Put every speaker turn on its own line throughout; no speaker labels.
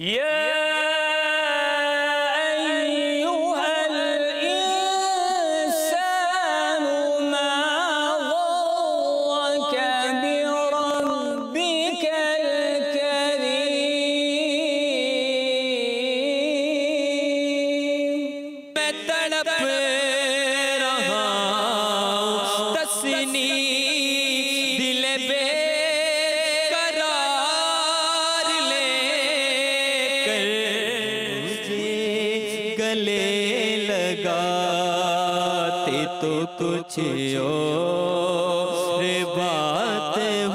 या अय्युहल इंसानु मा गर्रका बिरब्बिकल करीम। मैं तड़प रहा तस्नी दिल बेकरार लेकर मुझे गले लगाते तो कुछ और बात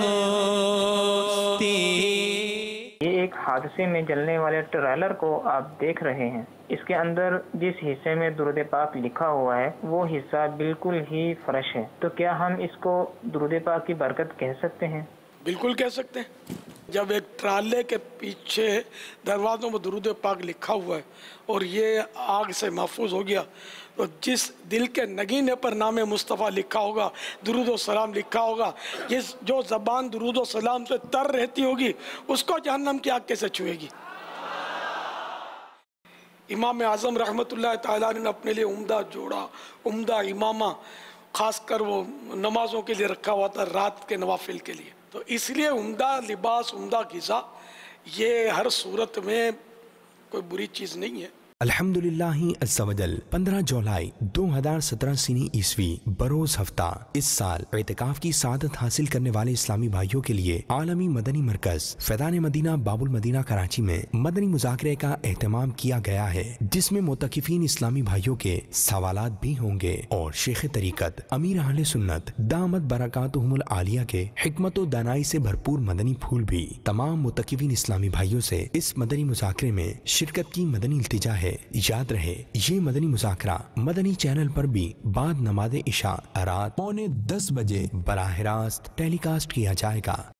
होती।
ये एक हादसे में जलने वाले ट्रेलर को आप देख रहे हैं। इसके अंदर जिस हिस्से में दुरूद पाक लिखा हुआ है वो हिस्सा बिल्कुल ही फ्रेश है। तो क्या हम इसको दुरूद पाक की बरकत कह सकते हैं?
बिल्कुल कह सकते हैं। जब एक ट्राले के पीछे दरवाज़ों में दुरूद पाक लिखा हुआ है और ये आग से महफूज हो गया, तो जिस दिल के नगीने पर नाम मुस्तफ़ा लिखा होगा, दुरूद व सलाम लिखा होगा, ये जो ज़बान दुरूद व सलाम से तर रहती होगी उसको जहन्नम की आग कैसे छुएगी। इमाम आज़म रहमतुल्लाह ताला ने अपने लिए उम्दा जोड़ा, उम्दा इमामा खासकर वो नमाज़ों के लिए रखा हुआ था, रात के नवाफिल के लिए। तो इसलिए उम्दा लिबास, उम्दा ग़िज़ा ये हर सूरत में कोई बुरी चीज़ नहीं है।
अल्हम्दुलिल्लाहि अज़्ज़ा वजल 15 जुलाई 2017 सीनी ईस्वी बरोज हफ्ता इस साल एतिकाफ की सादत हासिल करने वाले इस्लामी भाइयों के लिए आलमी मदनी मरकज फैज़ान मदीना बाबुल मदीना कराची में मदनी मुज़ाकरे का एहतमाम किया गया है, जिसमें मुतकिफीन इस्लामी भाइयों के सवालात भी होंगे और शेख तरीकत अमीर अहले सुन्नत दामत बरकातुहुमुल आलिया के हिकमत व दानाई से भरपूर मदनी फूल भी तमाम मुतकिफीन इस्लामी भाइयों से इस मदनी मुज़ाकरे में शिरकत की मदनी इल्तिजा है। याद रहे, ये मदनी मुज़ाकरा मदनी चैनल पर भी बाद नमाज़े इशा रात 9:45 बजे बराह रास्त टेलीकास्ट किया जाएगा।